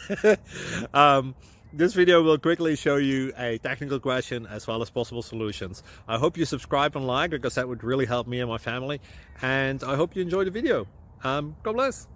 This video will quickly show you a technical question as well as possible solutions. I hope you subscribe and like, because that would really help me and my family. And I hope you enjoy the video. God bless.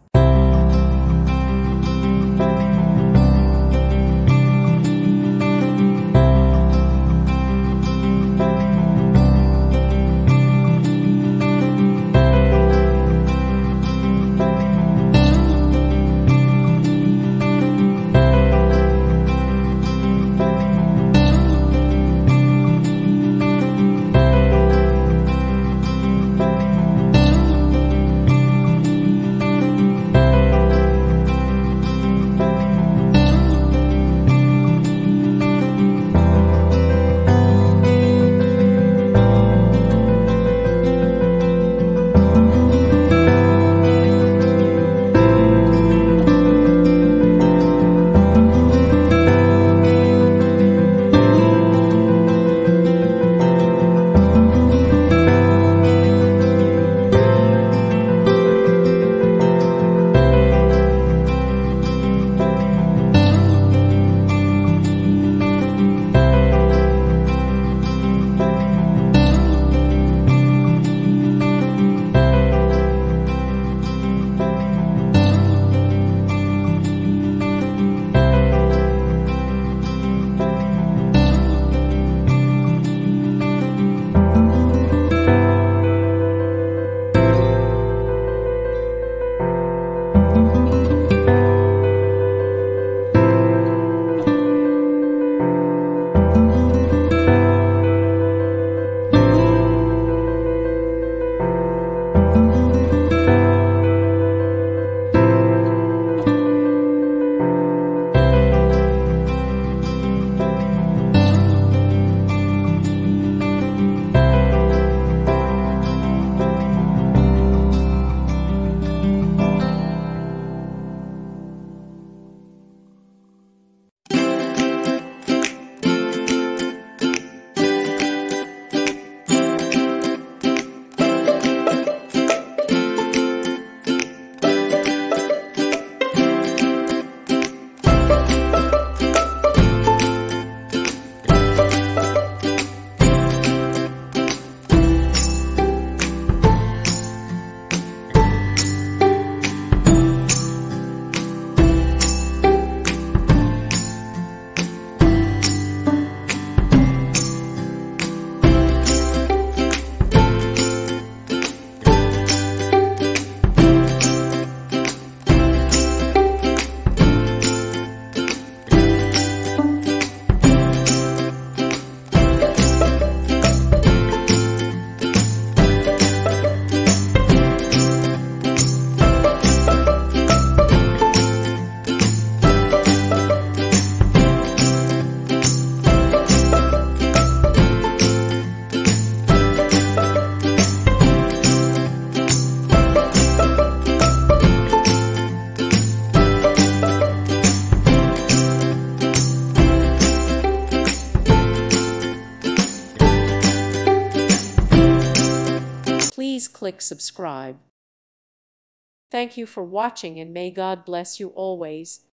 Please click subscribe. Thank you for watching, and may God bless you always.